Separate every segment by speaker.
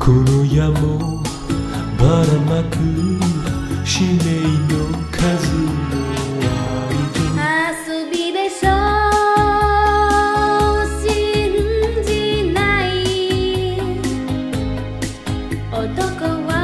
Speaker 1: この夜もばらまく使命の数の
Speaker 2: 遊びでしょ信じない男は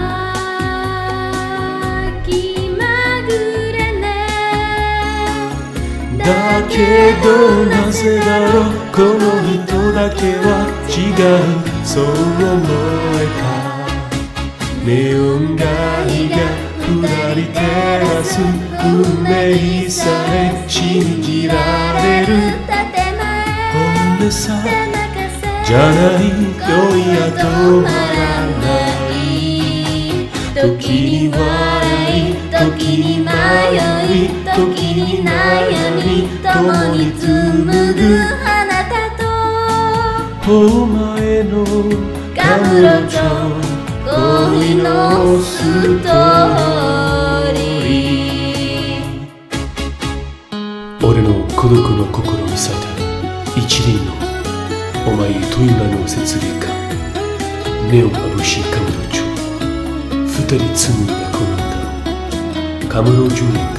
Speaker 2: 気まぐれね
Speaker 1: だけどなぜだろうこの人だけは違うそう思えたネオン街がふらり照らす運命さえ信じられる
Speaker 2: 建前
Speaker 1: 本音さ
Speaker 2: じゃなかせ
Speaker 1: じゃない恋や止まらない時に笑い時に迷い時に悩み
Speaker 2: 共に紡ぐあなたと
Speaker 1: お前の
Speaker 2: ガムロと恋のストーリー
Speaker 1: 俺の孤独の心に咲いた一輪のお前と今の雪月花目をまぶしいカムロ町二人紡いだこの歌をカムロ10年